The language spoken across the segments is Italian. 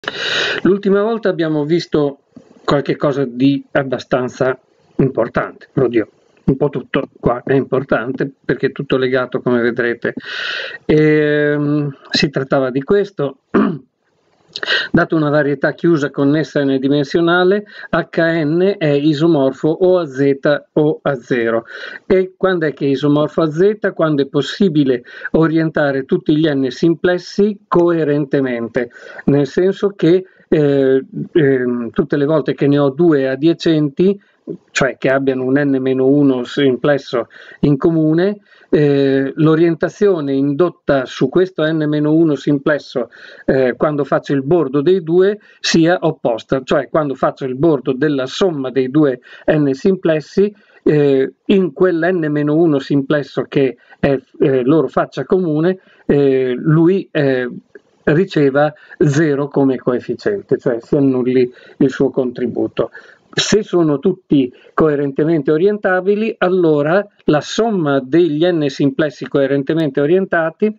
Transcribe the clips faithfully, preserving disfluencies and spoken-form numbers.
L'ultima volta abbiamo visto qualche cosa di abbastanza importante, oddio, un po' tutto qua è importante perché è tutto legato, come vedrete. E, um, si trattava di questo. Dato una varietà chiusa connessa n-dimensionale, acca enne è isomorfo o a Z o a zero. E quando è che è isomorfo a Z? Quando è possibile orientare tutti gli n simplessi coerentemente, nel senso che eh, eh, tutte le volte che ne ho due adiacenti, cioè che abbiano un n meno uno simplesso in comune, eh, l'orientazione indotta su questo n meno uno simplesso eh, quando faccio il bordo dei due sia opposta, cioè quando faccio il bordo della somma dei due n simplessi, eh, in quell'n meno uno simplesso che è eh, loro faccia comune, eh, lui eh, riceva zero come coefficiente, cioè si annulli il suo contributo. Se sono tutti coerentemente orientabili, allora la somma degli n simplessi coerentemente orientati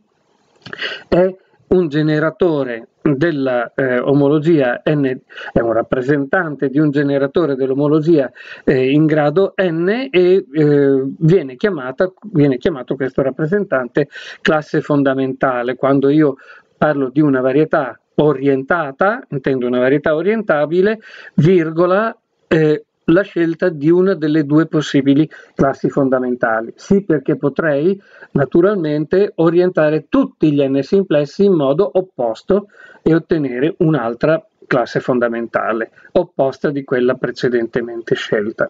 è un generatore della eh, omologia n, è un rappresentante di un generatore dell'omologia eh, in grado n e eh, viene, chiamata, viene chiamato questo rappresentante classe fondamentale. Quando io parlo di una varietà orientata, intendo una varietà orientabile, virgola, eh, la scelta di una delle due possibili classi fondamentali. Sì, perché potrei naturalmente orientare tutti gli n simplessi in modo opposto e ottenere un'altra classe fondamentale, opposta di quella precedentemente scelta.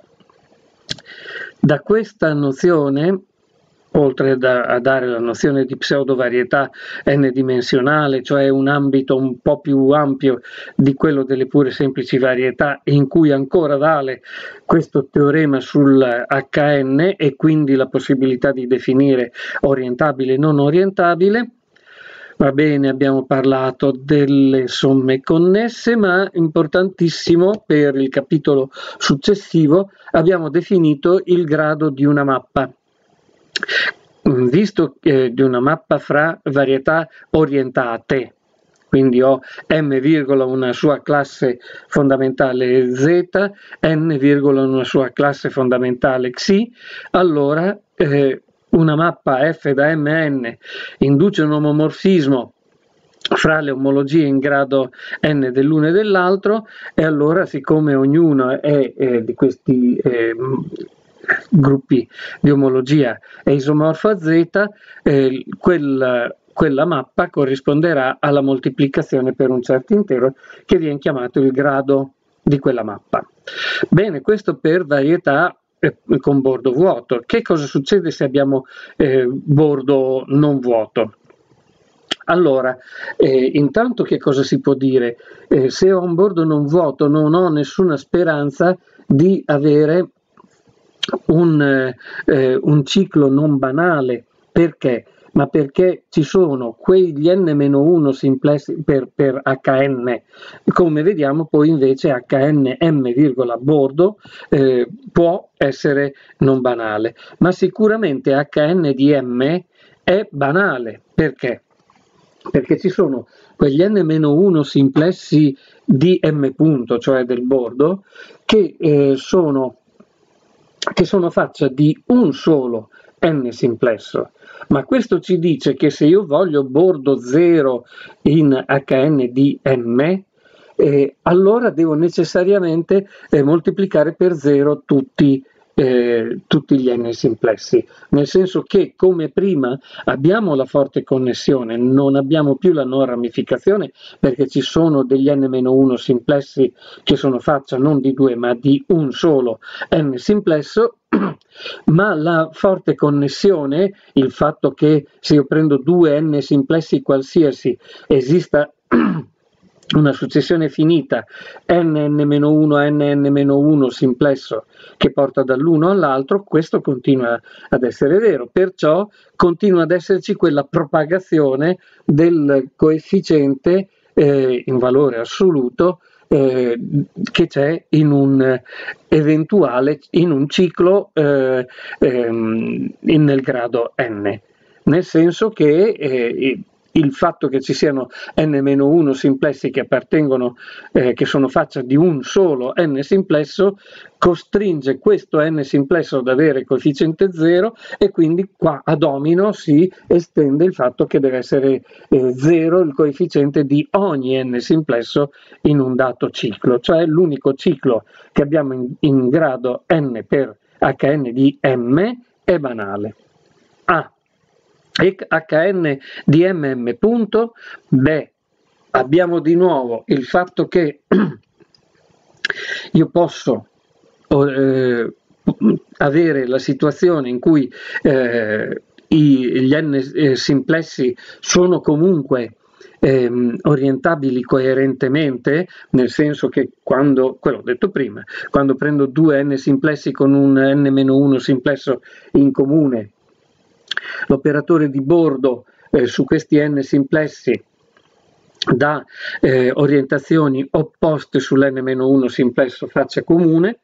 Da questa nozione, oltre da, a dare la nozione di pseudovarietà n-dimensionale, cioè un ambito un po' più ampio di quello delle pure semplici varietà, in cui ancora vale questo teorema sul acca enne e quindi la possibilità di definire orientabile e non orientabile. Va bene, abbiamo parlato delle somme connesse, ma importantissimo per il capitolo successivo abbiamo definito il grado di una mappa. Visto eh, di una mappa fra varietà orientate, quindi ho m, una sua classe fondamentale z, n, una sua classe fondamentale xi, allora eh, una mappa f da mn induce un omomorfismo fra le omologie in grado n dell'uno e dell'altro, e allora siccome ognuno è eh, di questi eh, gruppi di omologia è isomorfo a z, eh, quel, quella mappa corrisponderà alla moltiplicazione per un certo intero che viene chiamato il grado di quella mappa. Bene, questo per varietà eh, con bordo vuoto. Che cosa succede se abbiamo eh, bordo non vuoto? Allora, eh, intanto che cosa si può dire? Eh, se ho un bordo non vuoto non ho nessuna speranza di avere un, eh, un ciclo non banale. Perché? Ma perché ci sono quegli n meno uno simplessi per, per acca enne, come vediamo poi invece acca enne m, bordo eh, può essere non banale, ma sicuramente acca enne di m è banale. Perché? Perché ci sono quegli n meno uno simplessi di m punto, cioè del bordo, che eh, sono che sono faccia di un solo n simplesso, ma questo ci dice che se io voglio bordo zero in acca enne di m, eh, allora devo necessariamente eh, moltiplicare per zero tutti, eh, tutti gli n simplessi, nel senso che come prima abbiamo la forte connessione, non abbiamo più la non ramificazione perché ci sono degli n meno uno simplessi che sono faccia non di due ma di un solo n simplesso, ma la forte connessione, il fatto che se io prendo due n simplessi qualsiasi esista una successione finita n n uno a n n uno simplesso che porta dall'uno all'altro, questo continua ad essere vero, perciò continua ad esserci quella propagazione del coefficiente eh, in valore assoluto eh, che c'è in un eventuale, in un ciclo eh, ehm, in, nel grado n, nel senso che eh, il fatto che ci siano n meno uno simplessi che appartengono, eh, che sono faccia di un solo n simplesso, costringe questo n simplesso ad avere coefficiente zero, e quindi qua a domino si estende il fatto che deve essere eh, zero il coefficiente di ogni n simplesso in un dato ciclo, cioè l'unico ciclo che abbiamo in, in grado n per hn di m è banale. Ah, e hn di mm punto, beh, abbiamo di nuovo il fatto che io posso eh, avere la situazione in cui eh, i, gli n eh, simplessi sono comunque ehm, orientabili coerentemente, nel senso che quando, quello ho detto prima, quando prendo due n simplessi con un n meno uno simplesso in comune, l'operatore di bordo eh, su questi n simplessi dà eh, orientazioni opposte sull'n meno uno simplesso faccia comune,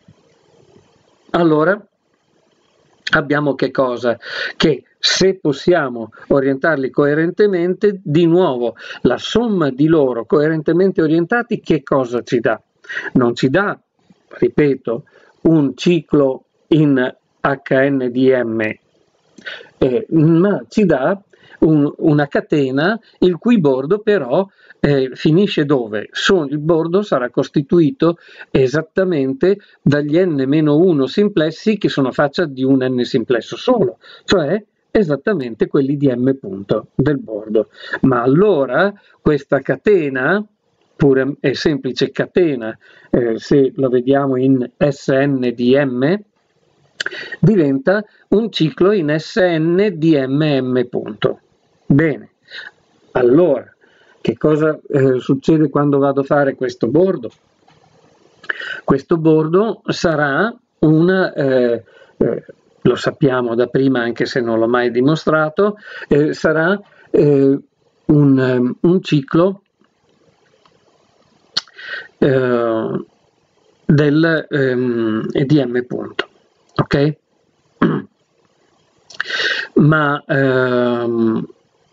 allora abbiamo che cosa? Che se possiamo orientarli coerentemente, di nuovo la somma di loro coerentemente orientati che cosa ci dà? Non ci dà, ripeto, un ciclo in hn di m, eh, ma ci dà un, una catena il cui bordo però eh, finisce dove? So, il bordo sarà costituito esattamente dagli n meno uno simplessi che sono faccia di un n simplesso solo, cioè esattamente quelli di m punto del bordo. Ma allora questa catena, pure è semplice catena, eh, se lo vediamo in Sn di m, diventa un ciclo in Sn di mm punto. Bene, allora che cosa eh, succede quando vado a fare questo bordo? Questo bordo sarà una, eh, eh, lo sappiamo da prima anche se non l'ho mai dimostrato, eh, sarà eh, un, um, un ciclo eh, del um, di m punto, ok? Ma ehm,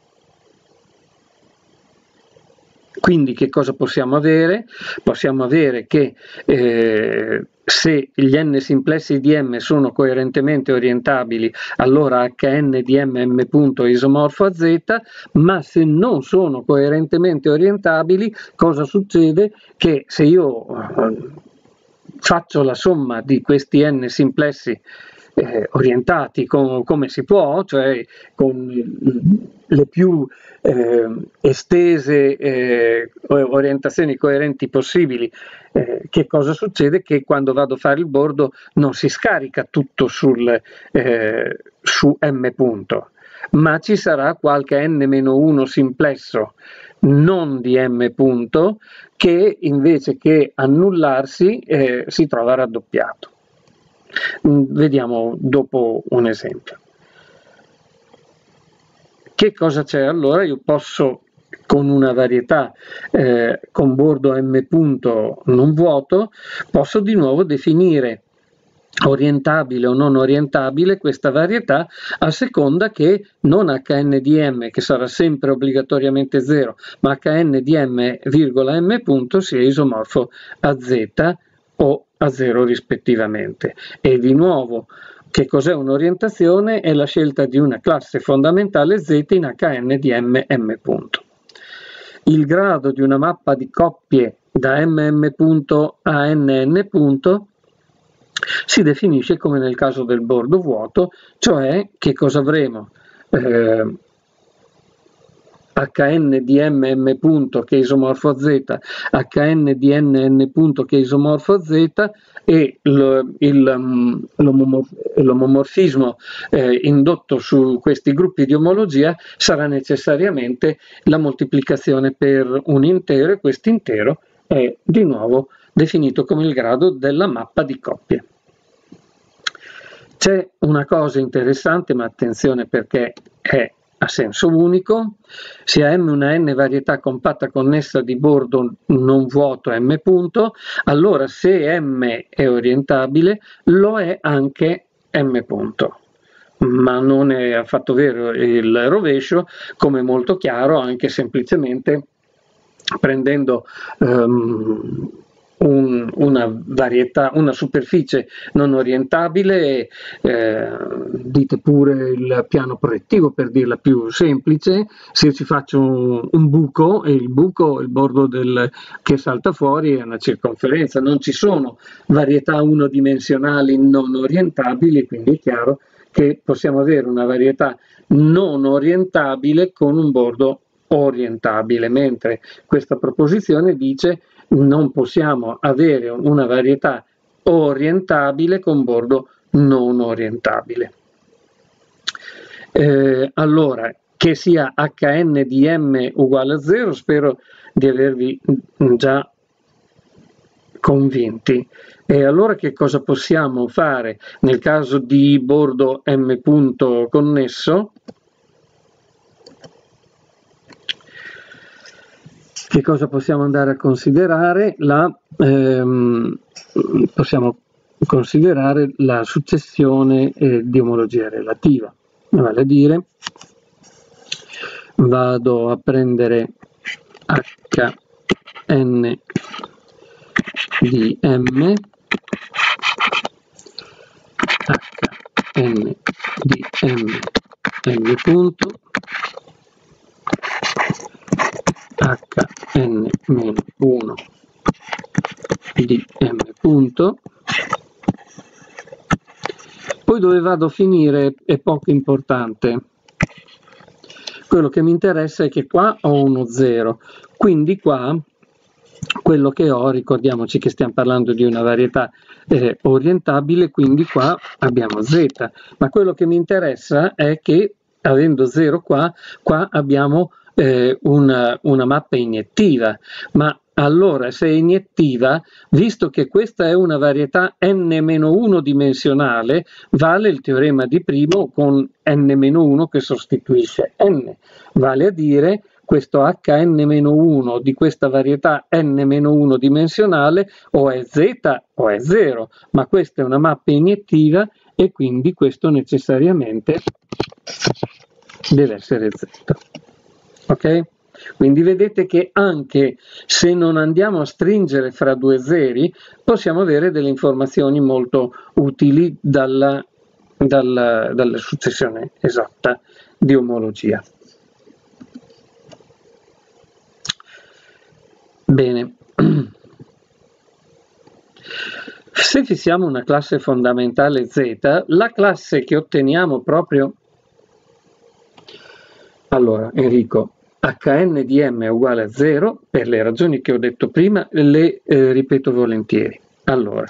quindi che cosa possiamo avere? Possiamo avere che eh, se gli n simplessi di m sono coerentemente orientabili, allora hn di m m punto è isomorfo a z, ma se non sono coerentemente orientabili, cosa succede? Che se io faccio la somma di questi n simplessi Eh, orientati con, come si può, cioè con le più eh, estese eh, orientazioni coerenti possibili, eh, che cosa succede? Che quando vado a fare il bordo non si scarica tutto sul, eh, su m punto, ma ci sarà qualche n meno uno simplesso non di m punto che invece che annullarsi eh, si trova raddoppiato. Vediamo dopo un esempio. Che cosa c'è allora? Io posso con una varietà eh, con bordo m punto non vuoto, posso di nuovo definire orientabile o non orientabile questa varietà a seconda che non hn di m, che sarà sempre obbligatoriamente zero, ma hn di m virgola m punto sia isomorfo a z o a zero rispettivamente. E di nuovo, che cos'è un'orientazione? È la scelta di una classe fondamentale z in hn di m m punto. Il grado di una mappa di coppie da mm punto a nn punto si definisce come nel caso del bordo vuoto, cioè che cosa avremo? Eh, hn di mm punto che è isomorfo a z, hn di nn punto che è isomorfo a z, e l'omomorfismo eh, indotto su questi gruppi di omologia sarà necessariamente la moltiplicazione per un intero, e questo intero è di nuovo definito come il grado della mappa di coppie. C'è una cosa interessante, ma attenzione perché è a senso unico: sia M una n varietà compatta connessa di bordo non vuoto M punto, allora se M è orientabile lo è anche M punto. ma non è affatto vero il rovescio, come è molto chiaro anche semplicemente prendendo um, un, una varietà, una superficie non orientabile, eh, dite pure il piano proiettivo per dirla più semplice. Se io ci faccio un, un buco e il buco, il bordo del, che salta fuori è una circonferenza, non ci sono varietà unidimensionali non orientabili, quindi è chiaro che possiamo avere una varietà non orientabile con un bordo orientabile, mentre questa proposizione dice non possiamo avere una varietà orientabile con bordo non orientabile. Eh, allora, che sia Hn di m uguale a zero, spero di avervi già convinti. E allora che cosa possiamo fare nel caso di bordo m punto connesso? Che cosa possiamo andare a considerare? La, ehm, possiamo considerare la successione eh, di omologia relativa, vale a dire vado a prendere Hn di m, Hn di m, m punto, Hn meno uno di m punto, poi dove vado a finire è poco importante. Quello che mi interessa è che qua ho uno zero, quindi qua quello che ho, ricordiamoci che stiamo parlando di una varietà eh, orientabile, quindi qua abbiamo z, ma quello che mi interessa è che avendo zero qua, qua abbiamo eh, una, una mappa iniettiva, ma allora se è iniettiva, visto che questa è una varietà n meno uno dimensionale, vale il teorema di Primo con n meno uno che sostituisce n, vale a dire questo Hn meno uno di questa varietà n meno uno dimensionale o è z o è zero, ma questa è una mappa iniettiva e quindi questo necessariamente deve essere z. Ok? Quindi vedete che anche se non andiamo a stringere fra due zeri, possiamo avere delle informazioni molto utili dalla, dalla, dalla successione esatta di omologia. Bene, se fissiamo una classe fondamentale z, la classe che otteniamo proprio... Allora, Enrico, Hn di m è uguale a zero, per le ragioni che ho detto prima, le eh, ripeto volentieri. Allora,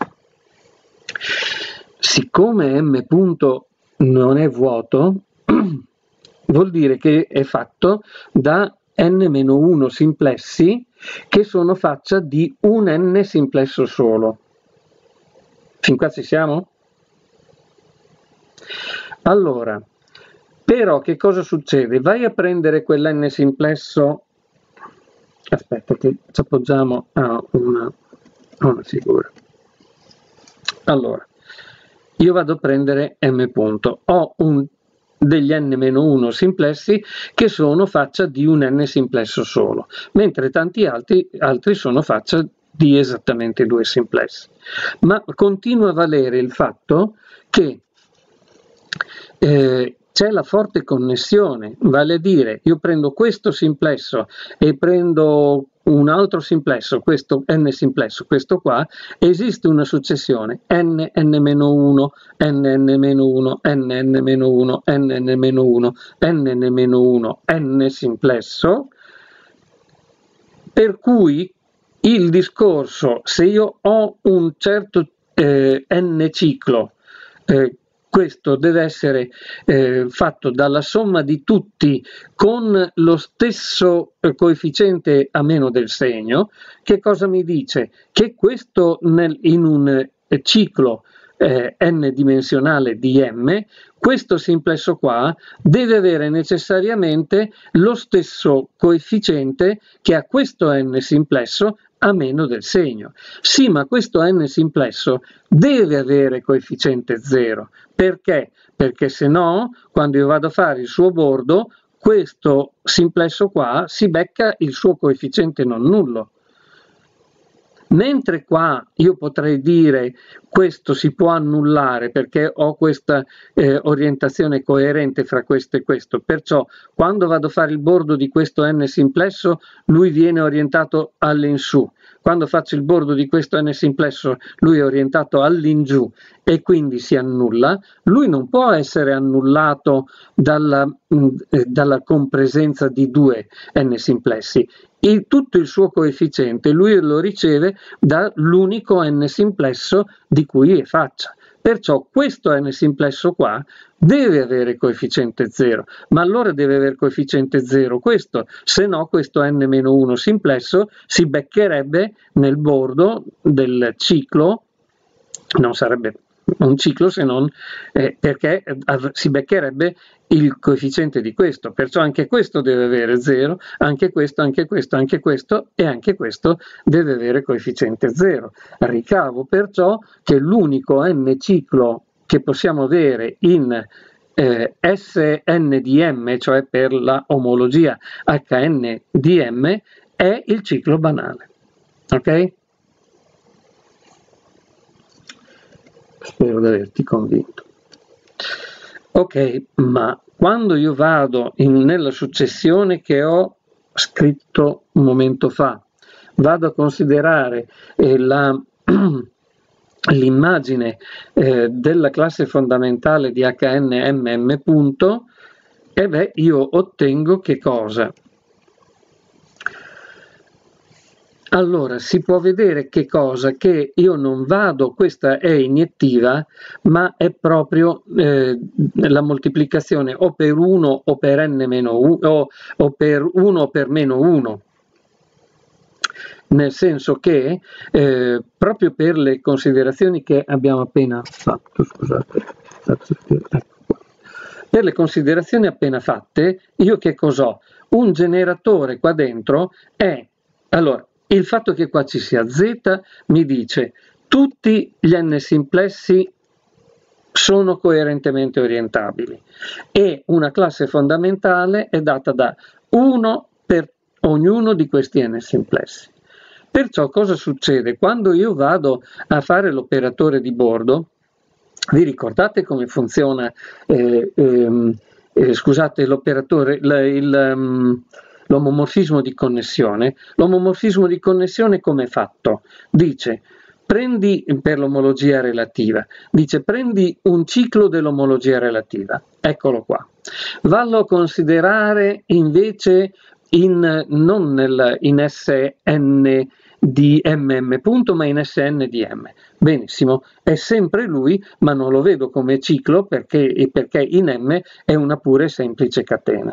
siccome m punto non è vuoto, vuol dire che è fatto da n meno uno simplessi che sono faccia di un n simplesso solo. Fin qua ci siamo? Allora, però che cosa succede? Vai a prendere quell'n simplesso, aspetta che ci appoggiamo a una, a una figura. Allora, io vado a prendere m punto, ho un, degli n meno uno simplessi che sono faccia di un n simplesso solo, mentre tanti altri, altri sono faccia di esattamente due simplessi. Ma continua a valere il fatto che eh, c'è la forte connessione, vale a dire io prendo questo simplesso e prendo un altro simplesso, questo n simplesso, questo qua, esiste una successione n, n meno uno, n, n meno uno, n, n meno uno, n, n meno uno, n, n meno uno, n simplesso, per cui il discorso, se io ho un certo eh, n ciclo, eh, questo deve essere eh, fatto dalla somma di tutti con lo stesso eh, coefficiente a meno del segno. Che cosa mi dice? Che questo nel, in un eh, ciclo eh, n dimensionale di m, questo simplesso qua deve avere necessariamente lo stesso coefficiente che ha questo n simplesso a meno del segno. Sì, ma questo n simplesso deve avere coefficiente zero. Perché? Perché se no, quando io vado a fare il suo bordo, questo simplesso qua si becca il suo coefficiente non nullo. Mentre qua io potrei dire questo si può annullare perché ho questa eh, orientazione coerente fra questo e questo, perciò quando vado a fare il bordo di questo n simplesso lui viene orientato all'insù, quando faccio il bordo di questo n simplesso lui è orientato all'ingiù e quindi si annulla, lui non può essere annullato dalla, mh, dalla compresenza di due n simplessi. Il, tutto il suo coefficiente lui lo riceve dall'unico n simplesso di cui è faccia. Perciò questo n simplesso qua deve avere coefficiente zero, ma allora deve avere coefficiente zero questo, se no questo n meno uno simplesso si beccherebbe nel bordo del ciclo, non sarebbe un ciclo se non eh, perché si beccherebbe il coefficiente di questo, perciò anche questo deve avere zero, anche questo, anche questo, anche questo e anche questo deve avere coefficiente zero. Ricavo perciò che l'unico n ciclo che possiamo avere in eh, S N di M, cioè per la omologia H N di M, è il ciclo banale. Ok? Spero di averti convinto. Ok, ma quando io vado in, nella successione che ho scritto un momento fa, vado a considerare eh, l'immagine eh, della classe fondamentale di H N M M punto, e beh, io ottengo che cosa? Allora, si può vedere che cosa? Che io non vado, questa è iniettiva, ma è proprio eh, la moltiplicazione o per uno o per n meno uno, o, o per uno o per meno uno. Nel senso che, eh, proprio per le considerazioni che abbiamo appena fatto, scusate, ecco qua. Per le considerazioni appena fatte, io che cos'ho? Un generatore qua dentro è, allora, il fatto che qua ci sia z mi dice tutti gli n simplessi sono coerentemente orientabili e una classe fondamentale è data da uno per ognuno di questi n simplessi. Perciò cosa succede? Quando io vado a fare l'operatore di bordo, vi ricordate come funziona eh, ehm, eh, scusate, l'operatore, il, um, l'omomorfismo di connessione? L'omomorfismo di connessione come è fatto? Dice, prendi, per l'omologia relativa, dice prendi un ciclo dell'omologia relativa, eccolo qua, vallo a considerare invece in, non nel, in S N di M M punto, ma in S N di M. Benissimo, è sempre lui, ma non lo vedo come ciclo perché, perché in M è una pura e semplice catena.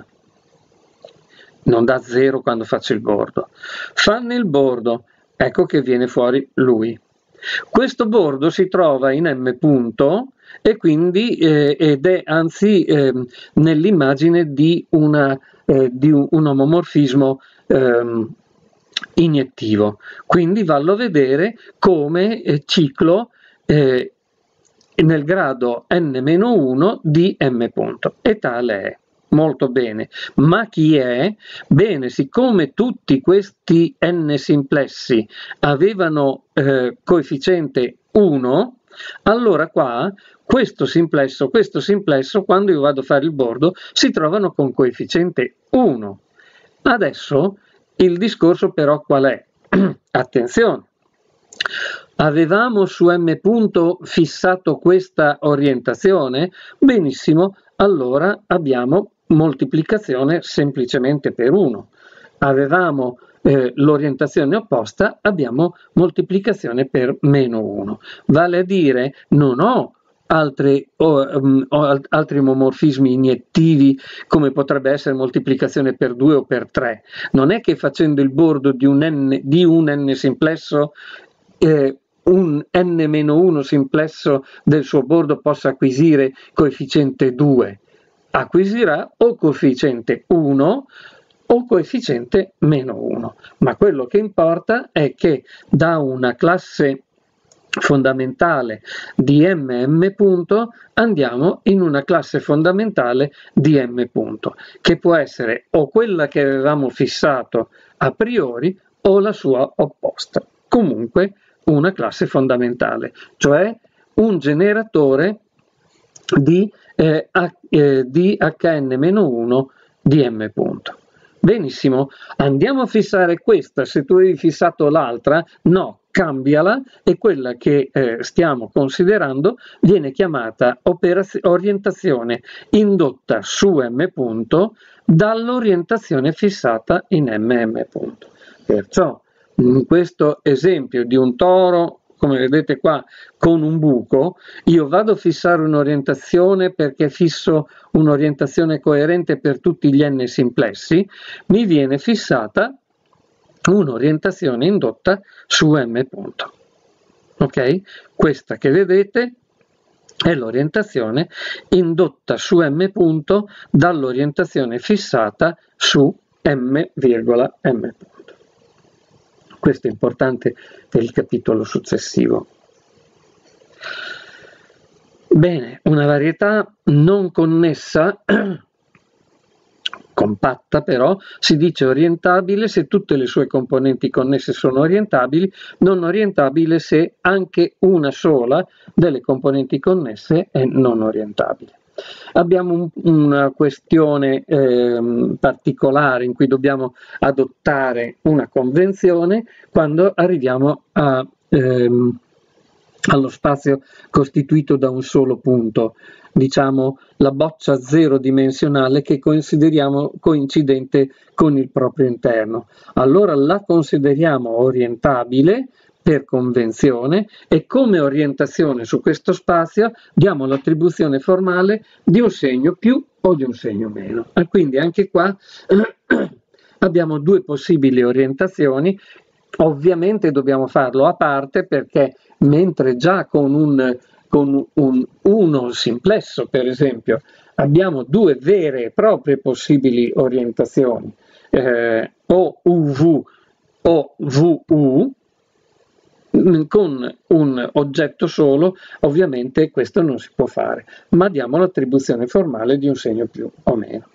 Non dà zero quando faccio il bordo. Fanno il bordo, ecco che viene fuori lui. Questo bordo si trova in M punto e quindi eh, ed è anzi eh, nell'immagine di, una, eh, di un, un omomorfismo eh, iniettivo. Quindi vallo a vedere come eh, ciclo eh, nel grado n meno uno di M punto, e tale è. Molto bene, ma chi è? Bene, siccome tutti questi n simplessi avevano eh, coefficiente uno, allora qua questo simplesso, questo simplesso, quando io vado a fare il bordo, si trovano con coefficiente uno. Adesso il discorso però qual è? Attenzione! Avevamo su M punto fissato questa orientazione? Benissimo, allora abbiamo moltiplicazione semplicemente per uno. Avevamo eh, l'orientazione opposta, abbiamo moltiplicazione per meno uno. Vale a dire, non ho altri, o, um, o altri omomorfismi iniettivi come potrebbe essere moltiplicazione per due o per tre. Non è che facendo il bordo di un n, di un n simplesso eh, un n meno uno simplesso del suo bordo possa acquisire coefficiente due. Acquisirà o coefficiente uno o coefficiente meno uno, ma quello che importa è che da una classe fondamentale di mm punto andiamo in una classe fondamentale di m punto, che può essere o quella che avevamo fissato a priori o la sua opposta, comunque una classe fondamentale, cioè un generatore di, eh, eh, di H N meno uno di m punto. Benissimo, andiamo a fissare questa, se tu avevi fissato l'altra, no, cambiala e quella che eh, stiamo considerando viene chiamata orientazione indotta su m punto dall'orientazione fissata in mm punto. Perciò in questo esempio di un toro, come vedete qua, con un buco, io vado a fissare un'orientazione perché fisso un'orientazione coerente per tutti gli n simplessi, mi viene fissata un'orientazione indotta su m punto. Ok? Questa che vedete è l'orientazione indotta su m punto dall'orientazione fissata su m, m punto. Questo è importante per il capitolo successivo. Bene, una varietà non connessa, compatta però, si dice orientabile se tutte le sue componenti connesse sono orientabili, non orientabile se anche una sola delle componenti connesse è non orientabile. Abbiamo un, una questione eh, particolare in cui dobbiamo adottare una convenzione quando arriviamo a, ehm, allo spazio costituito da un solo punto, diciamo la boccia zero dimensionale che consideriamo coincidente con il proprio interno. Allora la consideriamo orientabile per convenzione e come orientazione su questo spazio diamo l'attribuzione formale di un segno più o di un segno meno. E quindi anche qua abbiamo due possibili orientazioni. Ovviamente dobbiamo farlo a parte perché mentre già con un, con un uno simplesso, per esempio, abbiamo due vere e proprie possibili orientazioni, eh, o U V o V U, con un oggetto solo ovviamente questo non si può fare, ma diamo l'attribuzione formale di un segno più o meno.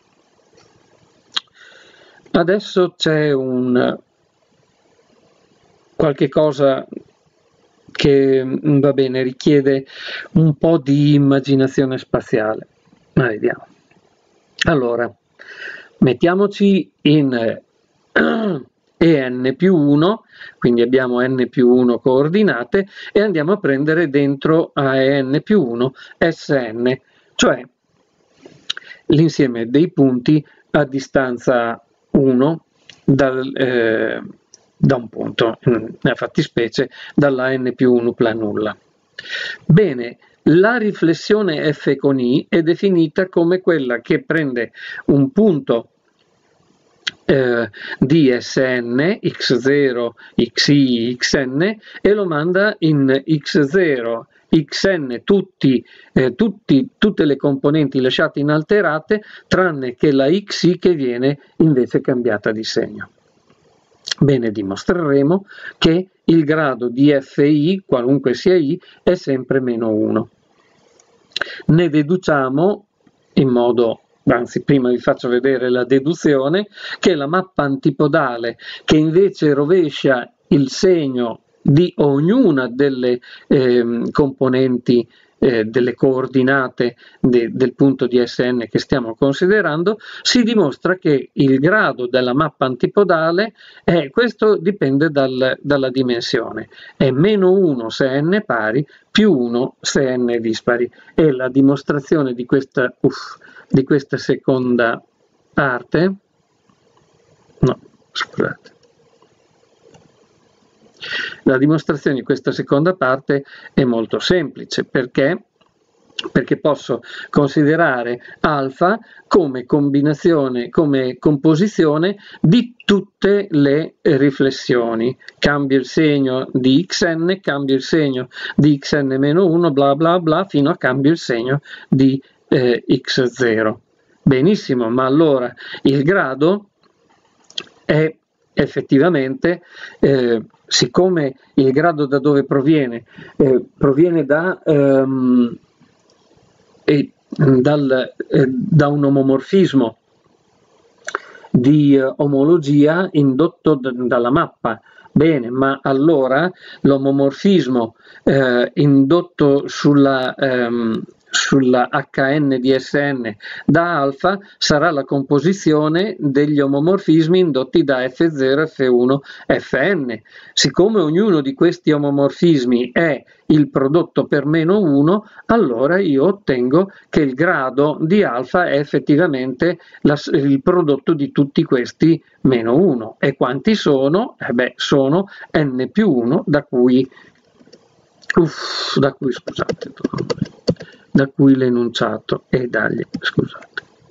Adesso c'è un qualche cosa che va bene, richiede un po' di immaginazione spaziale, ma vediamo. Allora, mettiamoci in e n più uno, quindi abbiamo n più uno coordinate e andiamo a prendere dentro a n più uno Sn, cioè l'insieme dei punti a distanza uno dal, eh, da un punto, nella fattispecie dalla n più uno planulla. Bene, la riflessione f con i è definita come quella che prende un punto Eh, di Sn, x zero, xi, xn e lo manda in x zero, xn, tutti, eh, tutti, tutte le componenti lasciate inalterate tranne che la xi che viene invece cambiata di segno. Bene, dimostreremo che il grado di fi, qualunque sia i, è sempre meno uno. Ne deduciamo in modo anzi prima vi faccio vedere la deduzione, che la mappa antipodale che invece rovescia il segno di ognuna delle eh, componenti eh, delle coordinate de, del punto di Sn che stiamo considerando, si dimostra che il grado della mappa antipodale è, questo dipende dal, dalla dimensione, è meno uno se n pari più uno se n dispari, e la dimostrazione di questa uff, di questa seconda parte, no, scusate, la dimostrazione di questa seconda parte è molto semplice, perché? Perché posso considerare alfa come combinazione, come composizione di tutte le riflessioni. Cambio il segno di xn, cambio il segno di xn meno uno, bla bla bla, fino a cambio il segno di Eh, x zero. Benissimo, ma allora il grado è effettivamente, eh, siccome il grado da dove proviene, eh, proviene da, ehm, eh, dal, eh, da un omomorfismo di eh, omologia indotto dalla mappa. Bene, ma allora l'omomorfismo eh, indotto sulla, ehm, sulla acca enne di esse enne da alfa sarà la composizione degli omomorfismi indotti da effe zero, effe uno, effe enne. Siccome ognuno di questi omomorfismi è il prodotto per meno uno, allora io ottengo che il grado di alfa è effettivamente la, il prodotto di tutti questi meno uno. E quanti sono? Eh beh, sono n più uno, da cui, uff, da cui scusate, da cui l'enunciato e dagli, scusate.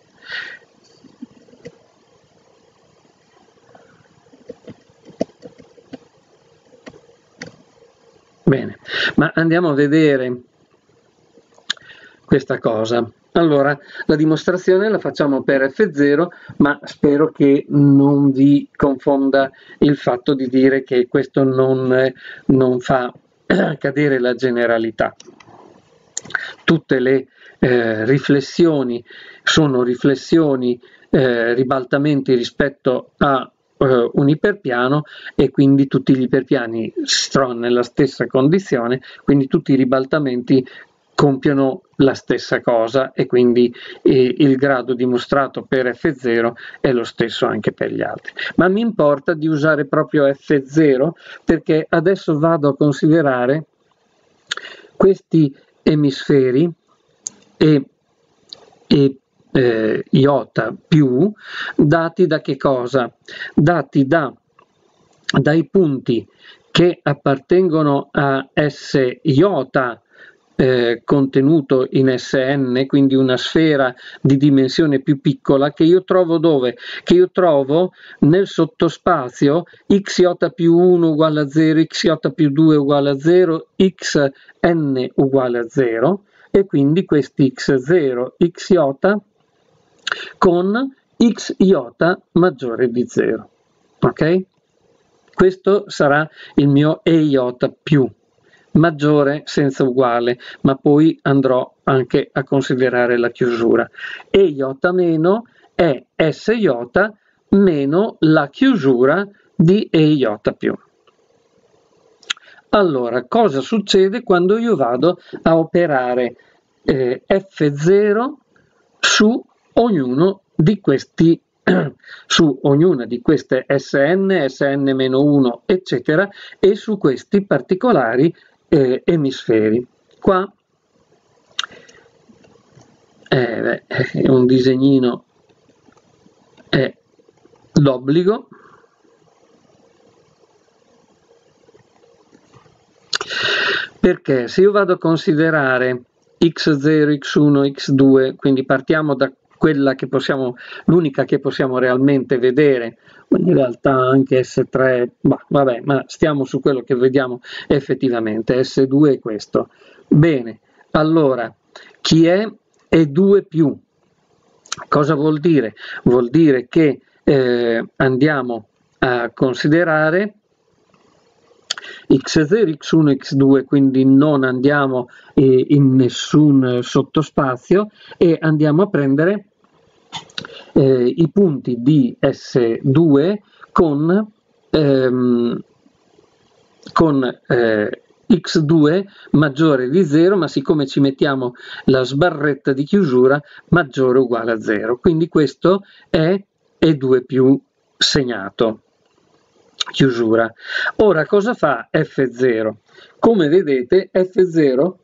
Bene, ma andiamo a vedere questa cosa. Allora, la dimostrazione la facciamo per effe zero, ma spero che non vi confonda il fatto di dire che questo non, non fa cadere la generalità. Tutte le eh, riflessioni sono riflessioni, eh, ribaltamenti rispetto a Uh, un iperpiano, e quindi tutti gli iperpiani si trovano nella stessa condizione, quindi tutti i ribaltamenti compiono la stessa cosa, e quindi eh, il grado dimostrato per effe zero è lo stesso anche per gli altri. Ma mi importa di usare proprio effe zero perché adesso vado a considerare questi emisferi e, e Eh, iota più, dati da che cosa? Dati da, dai punti che appartengono a S iota eh, contenuto in esse enne, quindi una sfera di dimensione più piccola, che io trovo dove? Che io trovo nel sottospazio x iota più uno uguale a zero, x iota più due uguale a zero, xn uguale a zero, e quindi questi x zero, x iota con x iota maggiore di zero, ok? Questo sarà il mio e iota più, maggiore senza uguale, ma poi andrò anche a considerare la chiusura. E iota meno è s iota meno la chiusura di e iota più. Allora, cosa succede quando io vado a operare eh, effe zero su ognuno di questi su ognuna di queste esse enne, esse enne meno uno, eccetera, e su questi particolari eh, emisferi. Qua eh, beh, è un disegnino, è d'obbligo. Perché se io vado a considerare x zero, x uno, x due, quindi partiamo da quella che possiamo, l'unica che possiamo realmente vedere, in realtà anche esse tre, bah, vabbè, ma stiamo su quello che vediamo effettivamente, esse due è questo. Bene, allora, chi è E due più? Cosa vuol dire? Vuol dire che eh, andiamo a considerare x zero, x uno, x due, quindi non andiamo eh, in nessun sottospazio, e andiamo a prendere eh, i punti di esse due con, ehm, con eh, x due maggiore di zero, ma siccome ci mettiamo la sbarretta di chiusura, maggiore o uguale a zero. Quindi questo è E due più segnato. Chiusura. Ora cosa fa effe zero? Come vedete effe zero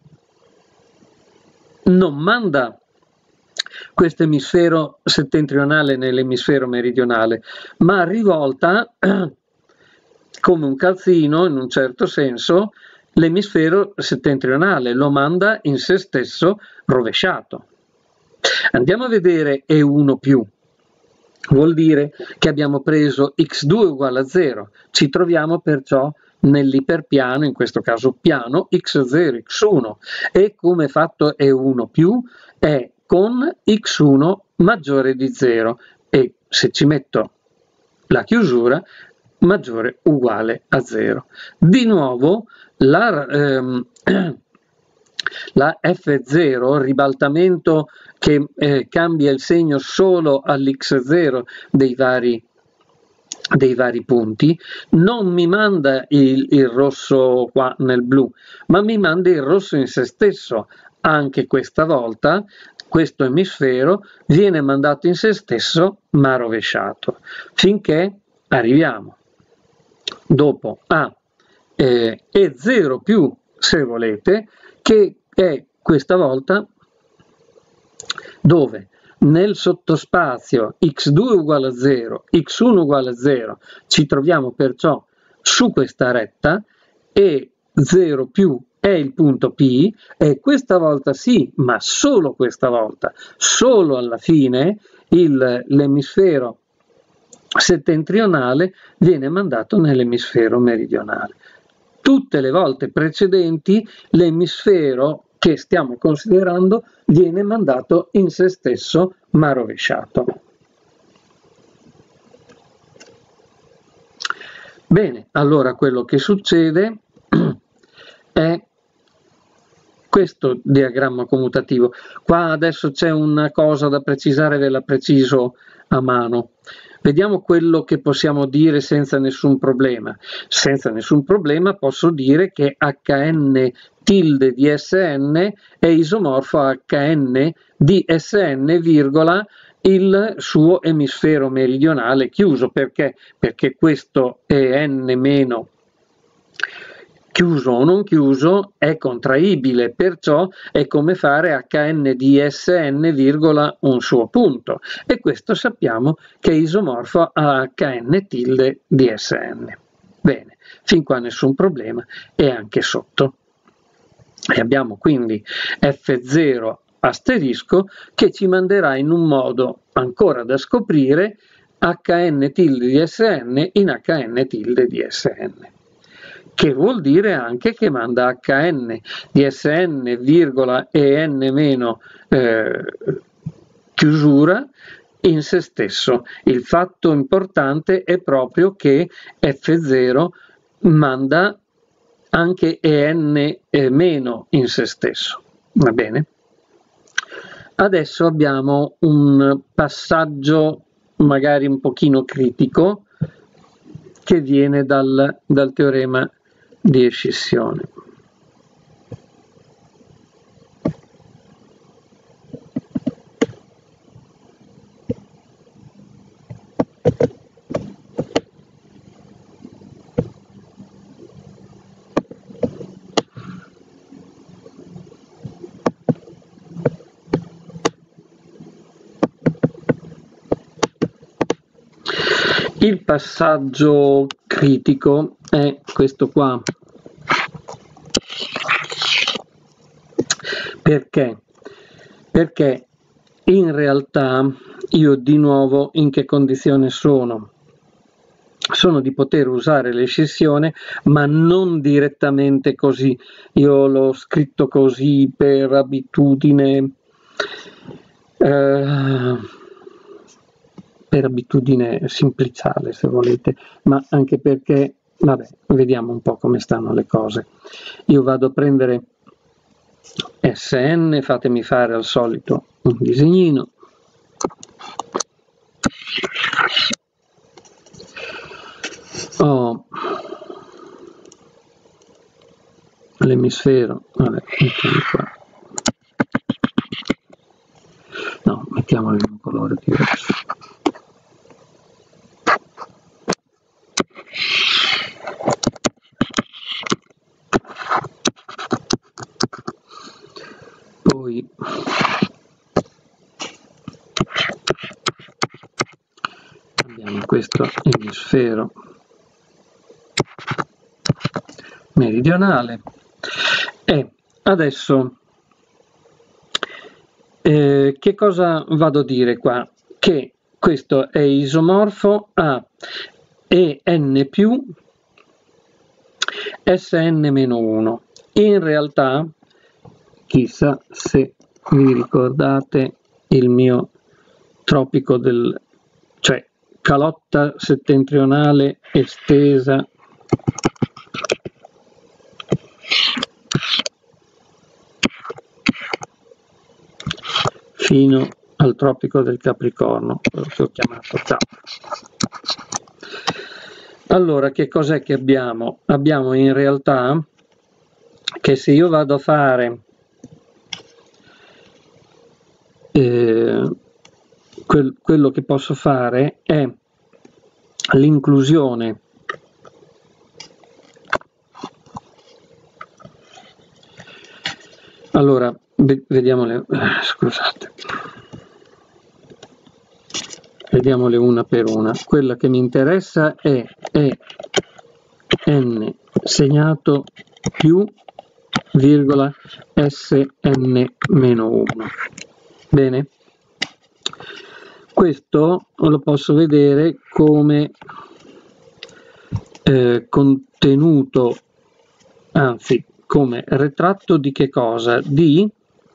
non manda questo emisfero settentrionale nell'emisfero meridionale, ma rivolta come un calzino, in un certo senso, l'emisfero settentrionale, lo manda in se stesso rovesciato. Andiamo a vedere E uno più. Vuol dire che abbiamo preso x due uguale a zero, ci troviamo perciò nell'iperpiano, in questo caso piano, x zero, x uno, e come fatto E uno più è con x uno maggiore di zero, e se ci metto la chiusura, maggiore o uguale a zero. Di nuovo la, ehm, la F zero, ribaltamento che eh, cambia il segno solo all'X zero dei vari, dei vari punti, non mi manda il, il rosso qua nel blu, ma mi manda il rosso in se stesso. Anche questa volta questo emisfero viene mandato in se stesso ma rovesciato, finché arriviamo dopo a eh, E zero più, se volete, che è questa volta dove nel sottospazio x due uguale a zero, x uno uguale a zero, ci troviamo perciò su questa retta e zero più è il punto P, e questa volta sì, ma solo questa volta, solo alla fine l'emisfero settentrionale viene mandato nell'emisfero meridionale. Tutte le volte precedenti l'emisfero che stiamo considerando viene mandato in se stesso ma rovesciato. Bene, allora quello che succede è questo diagramma commutativo. Qua adesso c'è una cosa da precisare, ve la preciso a mano. Vediamo quello che possiamo dire senza nessun problema. Senza nessun problema posso dire che Hn tilde di Sn è isomorfo a Hn di Sn, virgola, il suo emisfero meridionale chiuso. Perché? Perché questo è n meno chiuso o non chiuso è contraibile, perciò è come fare Hn di Sn, virgola, un suo punto, e questo sappiamo che è isomorfo a Hn tilde di Sn. Bene, fin qua nessun problema, e anche sotto. E abbiamo quindi F zero asterisco che ci manderà in un modo ancora da scoprire Hn tilde di Sn in Hn tilde di Sn. Che vuol dire anche che manda Hn di Sn, virgola, e n meno eh, chiusura in se stesso. Il fatto importante è proprio che F zero manda anche En meno in se stesso. Va bene? Adesso abbiamo un passaggio magari un pochino critico che viene dal, dal teorema di escissione. Il passaggio critico è questo qua. Perché? Perché in realtà io di nuovo in che condizione sono? Sono di poter usare l'escissione, ma non direttamente così. Io l'ho scritto così per abitudine, eh, per abitudine simpliciale, se volete, ma anche perché, vabbè, vediamo un po' come stanno le cose. Io vado a prendere Sn, fatemi fare al solito un disegnino. Ho l'emisfero, vabbè, mettiamo qua. No, mettiamolo in un colore diverso. Poi abbiamo questo emisfero meridionale e adesso eh, che cosa vado a dire qua? Che questo è isomorfo a En più Sn meno uno. In realtà, chissà se vi ricordate il mio tropico del, cioè calotta settentrionale estesa fino al tropico del Capricorno, quello che ho chiamato Cap. Allora, che cos'è che abbiamo? Abbiamo in realtà che se io vado a fare eh, quel, quello che posso fare è l'inclusione allora vediamole scusate vediamole una per una. Quella che mi interessa è, è n segnato più virgola sn meno uno. Bene, questo lo posso vedere come eh, contenuto, anzi come ritratto di che cosa? Di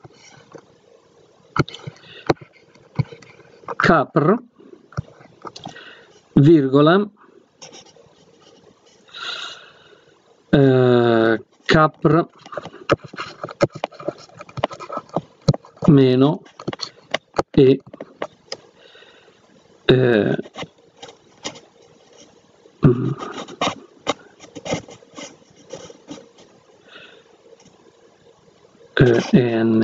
capr virgola eh, capr meno e eh, mm, eh, en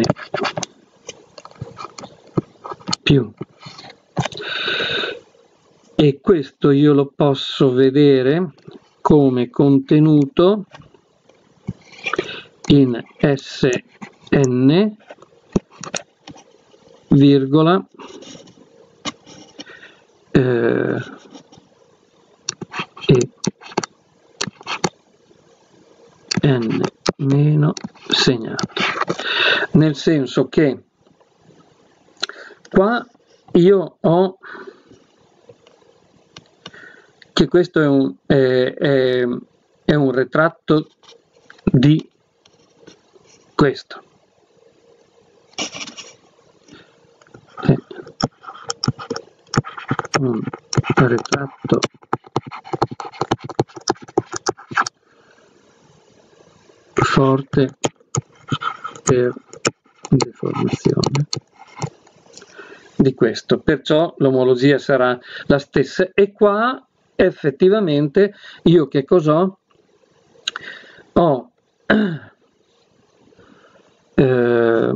più, e questo io lo posso vedere come contenuto in Sn virgola eh, e n meno segnato, nel senso che qua io ho che questo è un, è, è, è un ritratto di questo. È un ritratto forte per deformazione di questo, perciò l'omologia sarà la stessa. E qua effettivamente io che cos'ho? Ho eh,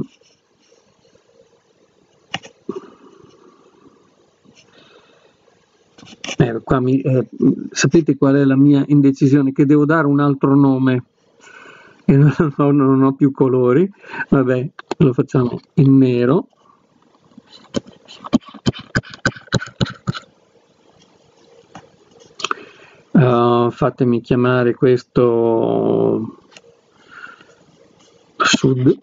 eh, qua mi, eh, sapete qual è la mia indecisione? Che devo dare un altro nome e non ho, non ho più colori. Vabbè, lo facciamo in nero. Uh, fatemi chiamare questo sud.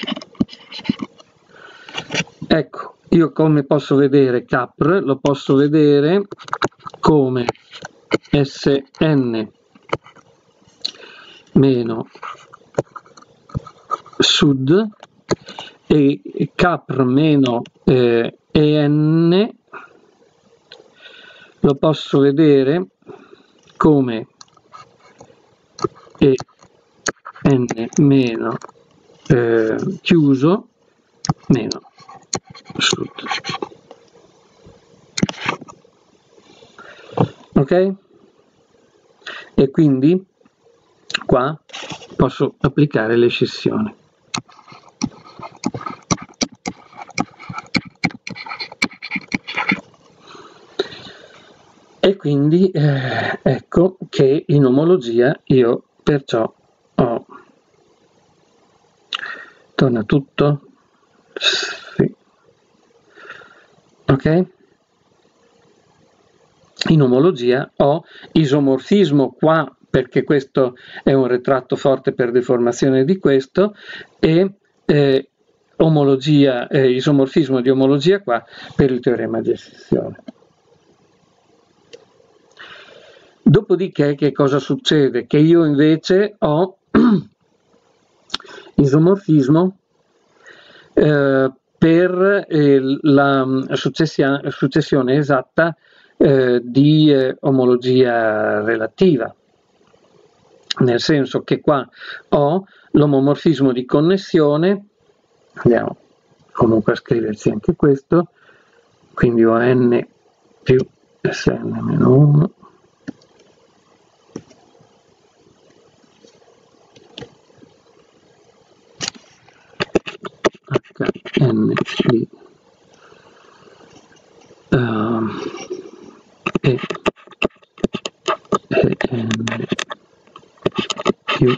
Ecco, io come posso vedere capr? Lo posso vedere come Sn meno sud e capr meno eh, en lo posso vedere come en meno eh, chiuso meno sud. Ok? E quindi qua posso applicare le scissioni. E quindi eh, ecco che in omologia io perciò ho, torna tutto, sì. Ok? In omologia ho isomorfismo qua, perché questo è un ritratto forte per deformazione di questo, e eh, omologia, eh, isomorfismo di omologia qua per il teorema di escissione. Dopodiché che cosa succede? Che io invece ho isomorfismo eh, per eh, la successione esatta eh, di eh, omologia relativa, nel senso che qua ho l'omomorfismo di connessione, andiamo comunque a scriverci anche questo, quindi ho n più Sn meno uno Hn di uh, e, e n più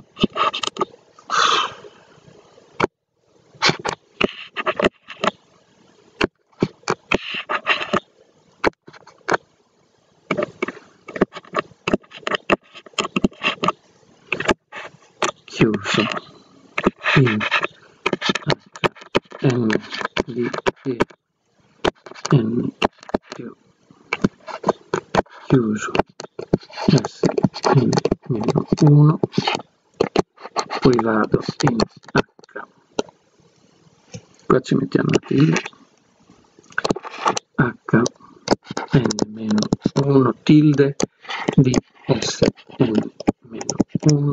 chiuso in Hn di e n più chiuso Sn meno uno, poi vado in H, qua ci mettiamo la tilde, H n meno uno tilde di Sn meno uno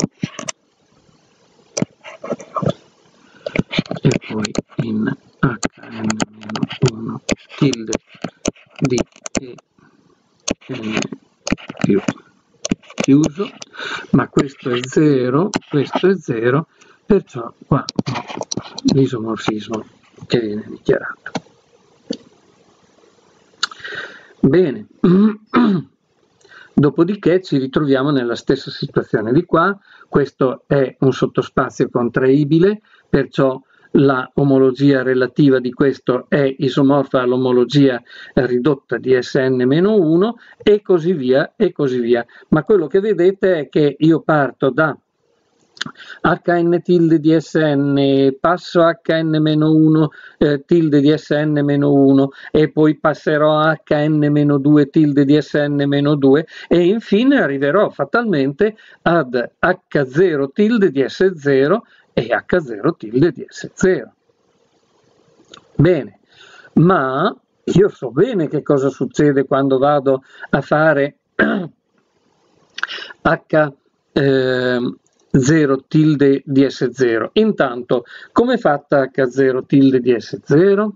e poi in Hn meno uno tilde di En più chiuso, ma questo è zero, questo è zero, perciò qua ho l'isomorfismo che viene dichiarato. Bene, dopodiché ci ritroviamo nella stessa situazione di qua, questo è un sottospazio contraibile, perciò la omologia relativa di questo è isomorfa all'omologia ridotta di Sn meno uno e così via e così via. Ma quello che vedete è che io parto da Hn tilde di Sn, passo Hn meno uno eh, tilde di Sn meno uno e poi passerò a Hn meno due tilde di Sn meno due e infine arriverò fatalmente ad H zero tilde di S zero e H zero tilde di S zero. Bene, ma io so bene che cosa succede quando vado a fare H eh, zero tilde di S zero. Intanto, come è fatta H zero tilde di S zero?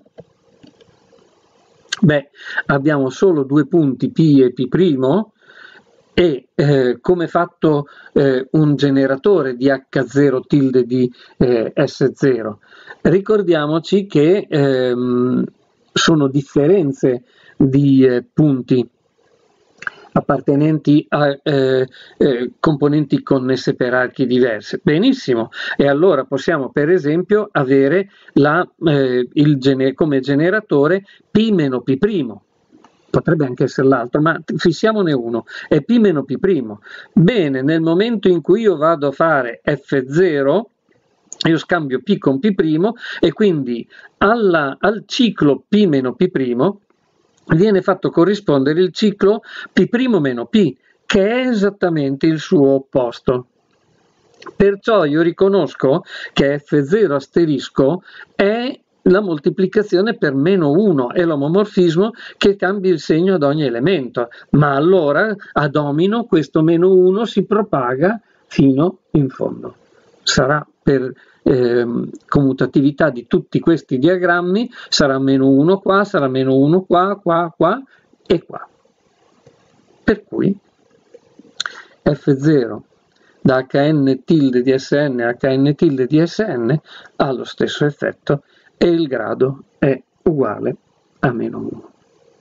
Beh, abbiamo solo due punti P e P' e eh, come è fatto eh, un generatore di H zero tilde di eh, S zero. Ricordiamoci che ehm, sono differenze di eh, punti appartenenti a eh, eh, componenti connesse per archi diversi. Benissimo, e allora possiamo per esempio avere la, eh, il gene come generatore P meno P', potrebbe anche essere l'altro, ma fissiamone uno, è P meno P'. Bene, nel momento in cui io vado a fare F zero, io scambio P con P' e quindi alla, al ciclo P meno P' viene fatto corrispondere il ciclo P' meno P, che è esattamente il suo opposto. Perciò io riconosco che F zero asterisco è la moltiplicazione per meno uno, è l'omomorfismo che cambia il segno ad ogni elemento, ma allora a domino questo meno uno si propaga fino in fondo. Sarà per eh, commutatività di tutti questi diagrammi, sarà meno uno qua, sarà meno uno qua, qua, qua e qua. Per cui F zero da Hn tilde di Sn a Hn tilde di Sn ha lo stesso effetto e il grado è uguale a meno uno.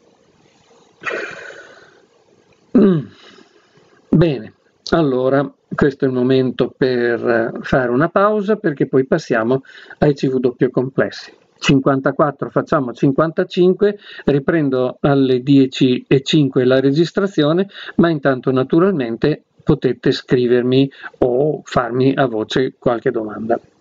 Mm. Bene, allora questo è il momento per fare una pausa perché poi passiamo ai C W complessi. cinquantaquattro facciamo cinquantacinque, riprendo alle dieci e cinque la registrazione, ma intanto naturalmente potete scrivermi o farmi a voce qualche domanda.